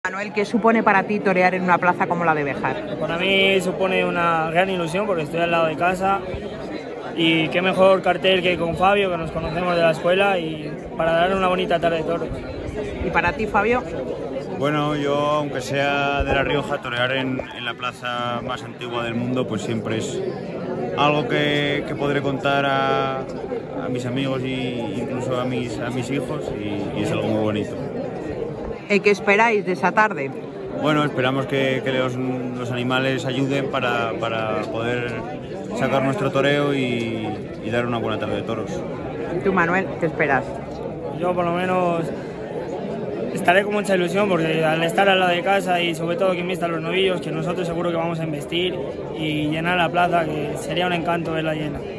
Manuel, ¿qué supone para ti torear en una plaza como la de Béjar? Para mí supone una gran ilusión porque estoy al lado de casa y qué mejor cartel que con Fabio, que nos conocemos de la escuela, y para dar una bonita tarde de toros. ¿Y para ti, Fabio? Bueno, yo, aunque sea de La Rioja, torear en la plaza más antigua del mundo, pues siempre es algo que podré contar a mis amigos e incluso a mis hijos, y es algo muy bonito. ¿Qué esperáis de esa tarde? Bueno, esperamos que los animales ayuden para poder sacar nuestro toreo y dar una buena tarde de toros. ¿Y tú, Manuel, qué esperas? Yo por lo menos estaré con mucha ilusión porque al estar al lado de casa y sobre todo quien vista los novillos, que nosotros seguro que vamos a investir y llenar la plaza, que sería un encanto verla llena.